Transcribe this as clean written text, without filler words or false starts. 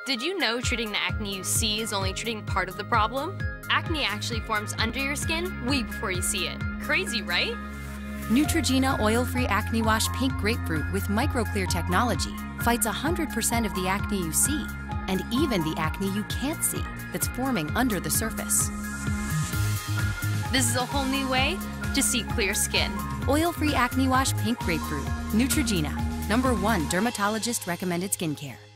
Did you know treating the acne you see is only treating part of the problem? Acne actually forms under your skin way before you see it. Crazy, right? Neutrogena Oil-Free Acne Wash Pink Grapefruit with microclear technology fights 100% of the acne you see, and even the acne you can't see that's forming under the surface. This is a whole new way to see clear skin. Oil-Free Acne Wash Pink Grapefruit. Neutrogena, #1 dermatologist recommended skincare.